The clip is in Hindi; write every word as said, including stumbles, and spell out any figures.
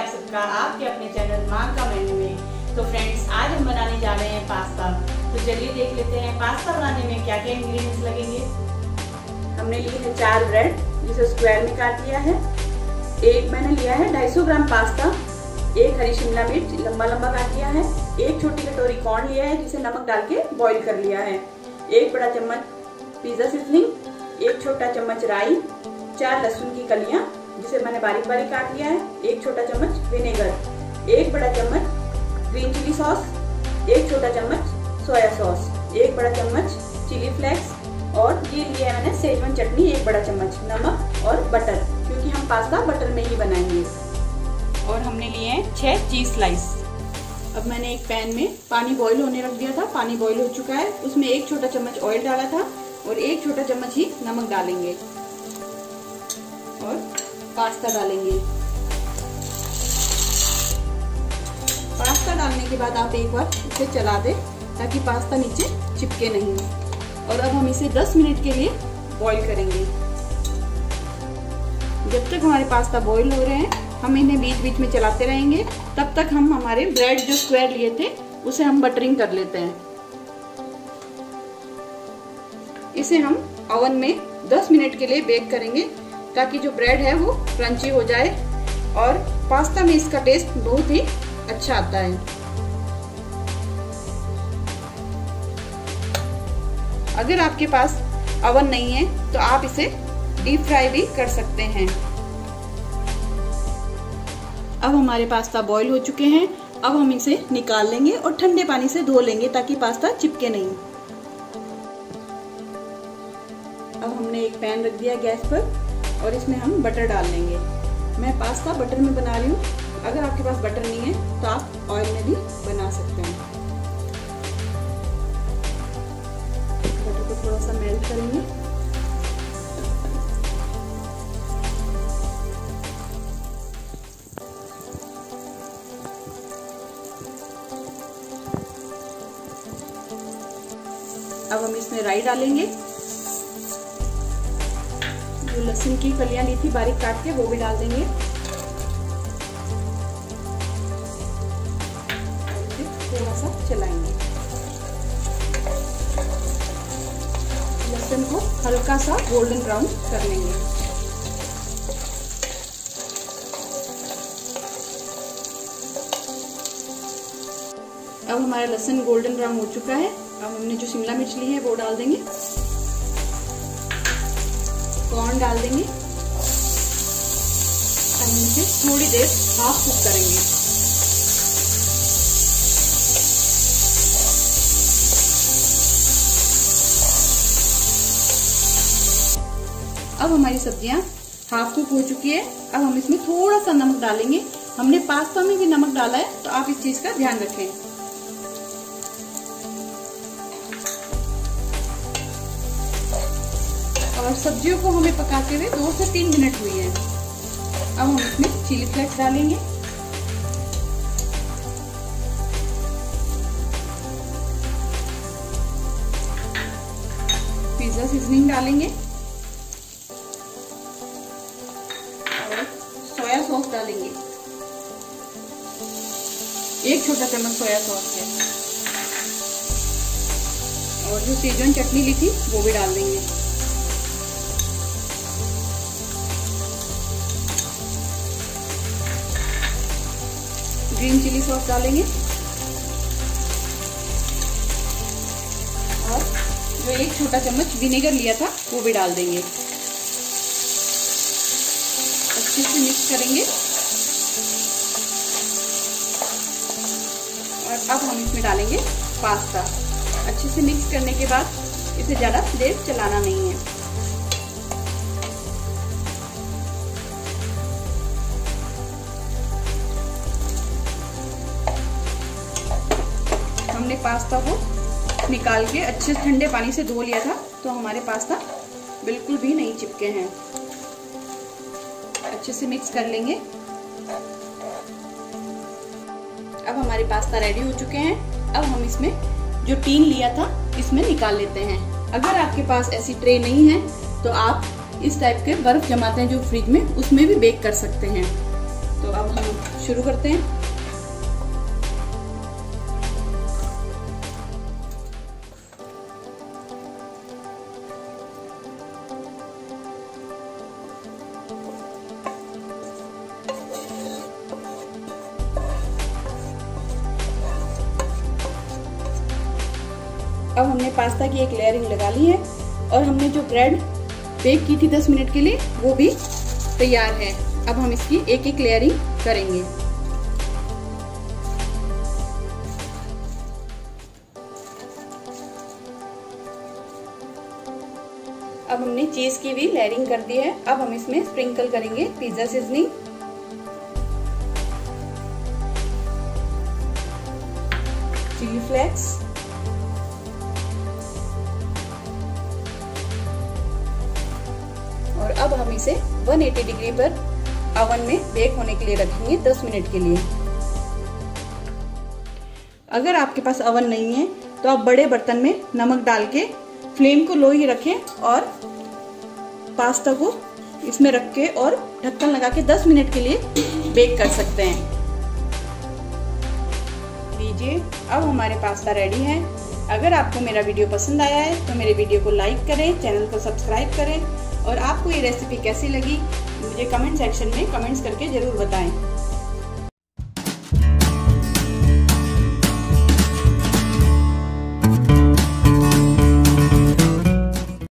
आप सबका आपके अपने चैनल माँ का मेन्यू में। तो फ्रेंड्स, आज हम बनाने जा रहे हैं पास्ता। तो चलिए देख लेते हैं पास्ता बनाने में क्या क्या इंग्रेडिएंट्स लगेंगे। हमने लिए है चार ब्रेड, जिसे स्क्वायर में काट लिया है। एक मैंने लिया है ढाई सौ ग्राम पास्ता। एक हरी शिमला मिर्च लंबा लंबा काट लिया है। एक छोटी कटोरी कॉर्न लिया है, जिसे नमक डाल के बॉईल कर लिया है। एक बड़ा चम्मच पिज्जा सीजनिंग, एक छोटा चम्मच राई, चार लहसुन की कलियां जिसे मैंने बारीक बारीक काट लिया है, एक छोटा चम्मच विनेगर, एक बड़ा चम्मच ग्रीन चिली सॉस, एक छोटा चम्मच सोया सॉस, एक बड़ा चम्मच चिली फ्लेक्स और ये लिया है मैंने सेजवान चटनी एक बड़ा चम्मच, नमक और बटर, क्योंकि हम पास्ता बटर में ही बनाएंगे। और हमने लिए हैं छह चीज स्लाइस। अब मैंने एक पैन में पानी बॉईल होने रख दिया था। पानी बॉईल हो चुका है, उसमें एक छोटा चम्मच ऑयल डाला था और एक छोटा चम्मच ही नमक डालेंगे और पास्ता डालेंगे। पास्ता डालने के बाद आप एक बार इसे चला दें ताकि पास्ता नीचे चिपके नहीं। और अब हम इसे दस मिनट के लिए बॉईल करेंगे। जब तक हमारे पास्ता बॉईल हो रहे हैं हम इन्हें बीच बीच में चलाते रहेंगे। तब तक हम हमारे ब्रेड जो स्क्वायर लिए थे उसे हम बटरिंग कर लेते हैं। इसे हम ओवन में दस मिनट के लिए बेक करेंगे ताकि जो ब्रेड है वो क्रंची हो जाए और पास्ता में इसका टेस्ट बहुत ही अच्छा आता है। अगर आपके पास ओवन नहीं है तो आप इसे डीप फ्राई भी कर सकते हैं। अब हमारे पास्ता बॉईल हो चुके हैं। अब हम इसे निकाल लेंगे और ठंडे पानी से धो लेंगे ताकि पास्ता चिपके नहीं। अब हमने एक पैन रख दिया गैस पर और इसमें हम बटर डाल लेंगे। मैं पास्ता बटर में बना रही हूँ। अगर आपके पास बटर नहीं है तो आप ऑयल में भी बना सकते हैं। बटर को थोड़ा सा मेल्ट करेंगे। अब हम इसमें राई डालेंगे। जो लहसुन की कलियां ली थी बारीक काट के वो भी डाल देंगे। थोड़ा सा चलाएंगे। लहसुन को हल्का सा गोल्डन ब्राउन कर लेंगे। अब हमारा लहसुन गोल्डन ब्राउन हो चुका है। अब हमने जो शिमला मिर्च ली है वो डाल देंगे। कॉर्न डाल देंगे। हम इसे थोड़ी देर हाफ कुक करेंगे। अब हमारी सब्जियां हाफ कुक हो चुकी है। अब हम इसमें थोड़ा सा नमक डालेंगे। हमने पास्ता में भी नमक डाला है तो आप इस चीज का ध्यान रखें। और सब्जियों को हमें पकाते हुए दो से तीन मिनट हुई है। अब हम इसमें चिली फ्लेक्स डालेंगे। पिज्जा सीजनिंग डालेंगे और सोया सॉस डालेंगे। एक छोटा चम्मच सोया सॉस है। और जो सेजवान चटनी ली थी वो भी डाल देंगे। ग्रीन चिली सॉस डालेंगे और जो एक छोटा चम्मच विनेगर लिया था वो भी डाल देंगे। अच्छे से मिक्स करेंगे। और अब हम इसमें डालेंगे पास्ता। अच्छे से मिक्स करने के बाद इसे ज्यादा देर चलाना नहीं है। हमने पास्ता को निकाल के अच्छे ठंडे पानी से धो लिया था तो हमारे पास्ता बिल्कुल भी नहीं चिपके हैं। अच्छे से मिक्स कर लेंगे। अब हमारे पास्ता रेडी हो चुके हैं। अब हम इसमें जो टीन लिया था इसमें निकाल लेते हैं। अगर आपके पास ऐसी ट्रे नहीं है तो आप इस टाइप के बर्फ जमाते हैं जो फ्रिज में, उसमें भी बेक कर सकते हैं। तो अब हम शुरू करते हैं। अब हमने पास्ता की एक लेयरिंग लगा ली है और हमने जो ब्रेड बेक की थी दस मिनट के लिए वो भी तैयार है। अब हम इसकी एक एक लेयरिंग करेंगे। अब हमने चीज की भी लेयरिंग कर दी है। अब हम इसमें स्प्रिंकल करेंगे पिज्जा सीजनिंग, चिली फ्लेक्स और अब हम इसे एक सौ अस्सी डिग्री पर ओवन में बेक होने के लिए रखेंगे दस मिनट के लिए। अगर आपके पास ओवन नहीं है तो आप बड़े बर्तन में नमक डाल के फ्लेम को लो ही रखें और पास्ता को इसमें रख के और ढक्कन लगा के दस मिनट के लिए बेक कर सकते हैं। लीजिए, अब हमारे पास्ता रेडी है। अगर आपको मेरा वीडियो पसंद आया है तो मेरे वीडियो को लाइक करें, चैनल को सब्सक्राइब करें और आपको ये रेसिपी कैसी लगी मुझे कमेंट सेक्शन में कमेंट्स करके जरूर बताएं।